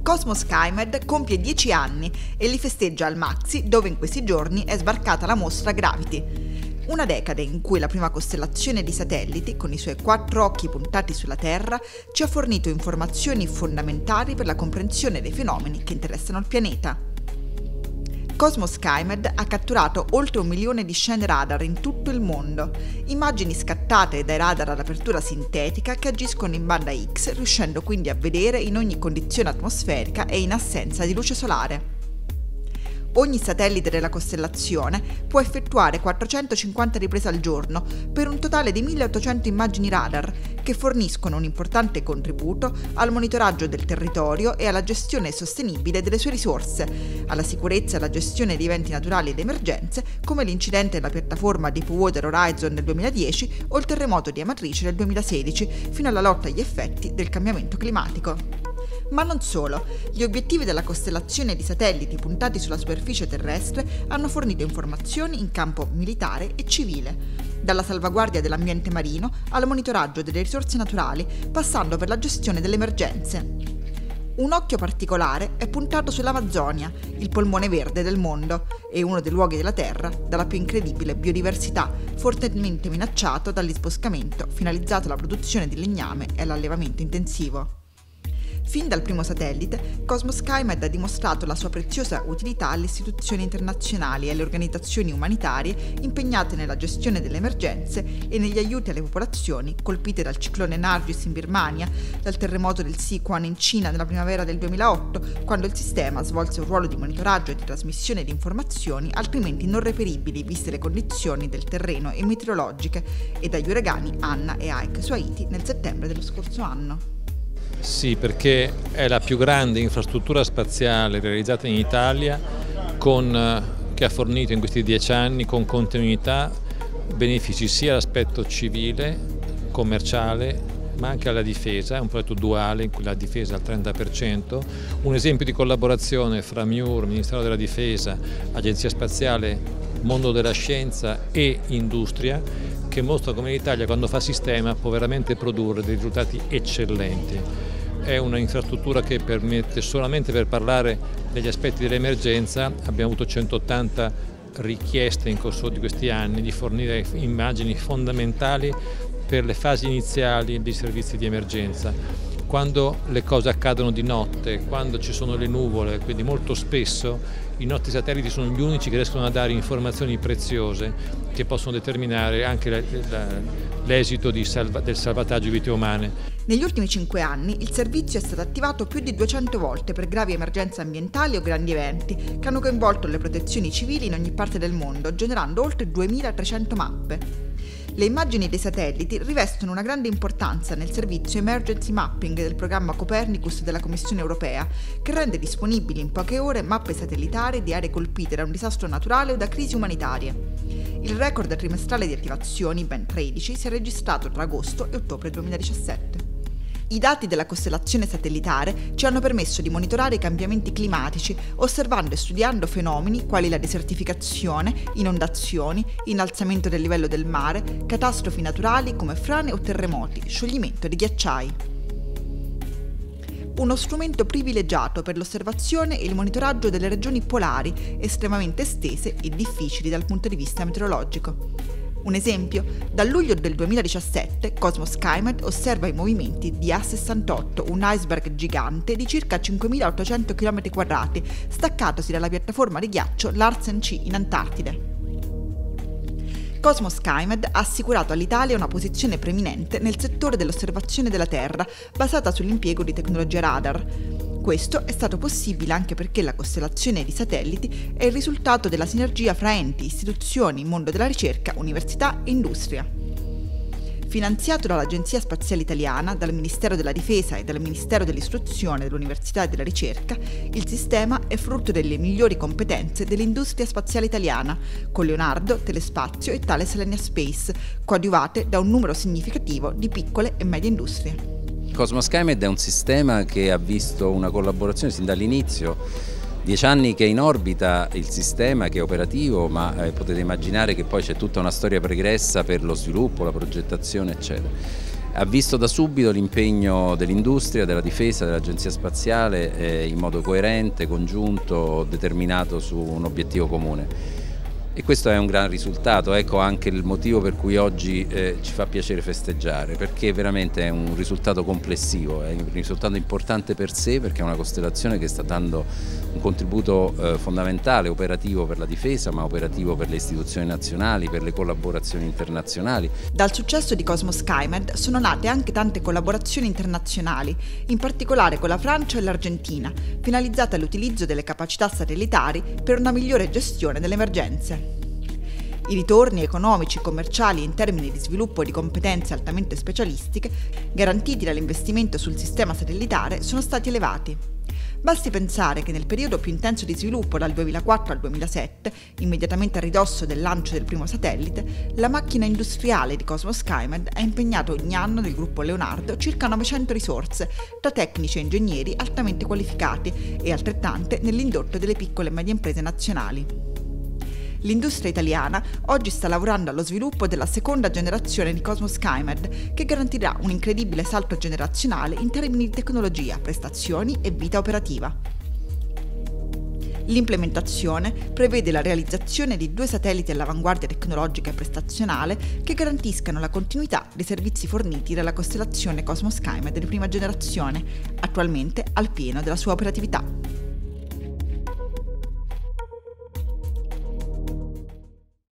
Cosmo SkyMed compie 10 anni e li festeggia al Maxi, dove in questi giorni è sbarcata la mostra Gravity. Una decade in cui la prima costellazione di satelliti, con i suoi 4 occhi puntati sulla Terra, ci ha fornito informazioni fondamentali per la comprensione dei fenomeni che interessano il pianeta. Cosmo SkyMed ha catturato oltre 1 milione di scene radar in tutto il mondo, immagini scattate dai radar ad apertura sintetica che agiscono in banda X, riuscendo quindi a vedere in ogni condizione atmosferica e in assenza di luce solare. Ogni satellite della costellazione può effettuare 450 riprese al giorno per un totale di 1800 immagini radar che forniscono un importante contributo al monitoraggio del territorio e alla gestione sostenibile delle sue risorse, alla sicurezza e alla gestione di eventi naturali ed emergenze come l'incidente della piattaforma Deepwater Horizon nel 2010 o il terremoto di Amatrice nel 2016, fino alla lotta agli effetti del cambiamento climatico. Ma non solo, gli obiettivi della costellazione di satelliti puntati sulla superficie terrestre hanno fornito informazioni in campo militare e civile, dalla salvaguardia dell'ambiente marino al monitoraggio delle risorse naturali, passando per la gestione delle emergenze. Un occhio particolare è puntato sull'Amazzonia, il polmone verde del mondo e uno dei luoghi della Terra dalla più incredibile biodiversità, fortemente minacciato dall'isboscamento finalizzato alla produzione di legname e all'allevamento intensivo. Fin dal primo satellite, Cosmo SkyMed ha dimostrato la sua preziosa utilità alle istituzioni internazionali e alle organizzazioni umanitarie impegnate nella gestione delle emergenze e negli aiuti alle popolazioni colpite dal ciclone Nargis in Birmania, dal terremoto del Sichuan in Cina nella primavera del 2008, quando il sistema svolse un ruolo di monitoraggio e di trasmissione di informazioni altrimenti non reperibili viste le condizioni del terreno e meteorologiche, e dagli uragani Anna e Ike su Haiti nel settembre dello scorso anno. Sì, perché è la più grande infrastruttura spaziale realizzata in Italia che ha fornito in questi 10 anni con continuità benefici sia all'aspetto civile, commerciale, ma anche alla difesa. È un progetto duale in cui la difesa è al 30%, un esempio di collaborazione fra MIUR, Ministero della Difesa, Agenzia Spaziale, mondo della scienza e industria, che mostra come l'Italia quando fa sistema può veramente produrre dei risultati eccellenti. È una infrastruttura che permette, solamente per parlare degli aspetti dell'emergenza, abbiamo avuto 180 richieste in corso di questi anni di fornire immagini fondamentali per le fasi iniziali dei servizi di emergenza. Quando le cose accadono di notte, quando ci sono le nuvole, quindi molto spesso i nostri satelliti sono gli unici che riescono a dare informazioni preziose che possono determinare anche l'esito del salvataggio di vite umane. Negli ultimi 5 anni il servizio è stato attivato più di 200 volte per gravi emergenze ambientali o grandi eventi che hanno coinvolto le protezioni civili in ogni parte del mondo, generando oltre 2300 mappe. Le immagini dei satelliti rivestono una grande importanza nel servizio Emergency Mapping del programma Copernicus della Commissione Europea, che rende disponibili in poche ore mappe satellitari di aree colpite da un disastro naturale o da crisi umanitarie. Il record trimestrale di attivazioni, ben 13, si è registrato tra agosto e ottobre 2017. I dati della costellazione satellitare ci hanno permesso di monitorare i cambiamenti climatici, osservando e studiando fenomeni quali la desertificazione, inondazioni, innalzamento del livello del mare, catastrofi naturali come frane o terremoti, scioglimento di ghiacciai. Uno strumento privilegiato per l'osservazione e il monitoraggio delle regioni polari, estremamente estese e difficili dal punto di vista meteorologico. Un esempio, dal luglio del 2017 Cosmo SkyMed osserva i movimenti di A68, un iceberg gigante di circa 5.800 km2, staccatosi dalla piattaforma di ghiaccio Larsen C in Antartide. Cosmo SkyMed ha assicurato all'Italia una posizione preeminente nel settore dell'osservazione della Terra, basata sull'impiego di tecnologia radar. Questo è stato possibile anche perché la costellazione di satelliti è il risultato della sinergia fra enti, istituzioni, mondo della ricerca, università e industria. Finanziato dall'Agenzia Spaziale Italiana, dal Ministero della Difesa e dal Ministero dell'Istruzione, dell'Università e della Ricerca, il sistema è frutto delle migliori competenze dell'industria spaziale italiana, con Leonardo, Telespazio e Thales Alenia Space, coadiuvate da un numero significativo di piccole e medie industrie. Cosmo SkyMed è un sistema che ha visto una collaborazione sin dall'inizio, 10 anni che è in orbita il sistema, che è operativo, ma potete immaginare che poi c'è tutta una storia pregressa per lo sviluppo, la progettazione eccetera. Ha visto da subito l'impegno dell'industria, della difesa, dell'Agenzia Spaziale in modo coerente, congiunto, determinato su un obiettivo comune. E questo è un gran risultato, ecco anche il motivo per cui oggi ci fa piacere festeggiare, perché veramente è un risultato complessivo, è un risultato importante per sé, perché è una costellazione che sta dando un contributo fondamentale, operativo per la difesa, ma operativo per le istituzioni nazionali, per le collaborazioni internazionali. Dal successo di Cosmo SkyMed sono nate anche tante collaborazioni internazionali, in particolare con la Francia e l'Argentina, finalizzate all'utilizzo delle capacità satellitari per una migliore gestione delle emergenze. I ritorni economici, commerciali e in termini di sviluppo di competenze altamente specialistiche garantiti dall'investimento sul sistema satellitare sono stati elevati. Basti pensare che nel periodo più intenso di sviluppo dal 2004 al 2007, immediatamente a ridosso del lancio del primo satellite, la macchina industriale di Cosmo SkyMed ha impegnato ogni anno nel gruppo Leonardo circa 900 risorse, tra tecnici e ingegneri altamente qualificati e altrettante nell'indotto delle piccole e medie imprese nazionali. L'industria italiana oggi sta lavorando allo sviluppo della seconda generazione di Cosmo SkyMed, che garantirà un incredibile salto generazionale in termini di tecnologia, prestazioni e vita operativa. L'implementazione prevede la realizzazione di 2 satelliti all'avanguardia tecnologica e prestazionale che garantiscano la continuità dei servizi forniti dalla costellazione Cosmo SkyMed di prima generazione, attualmente al pieno della sua operatività.